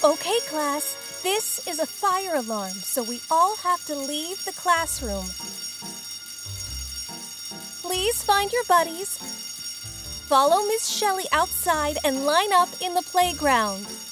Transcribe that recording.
Okay, class, this is a fire alarm, so we all have to leave the classroom. Please find your buddies. Follow Miss Shelley outside and line up in the playground.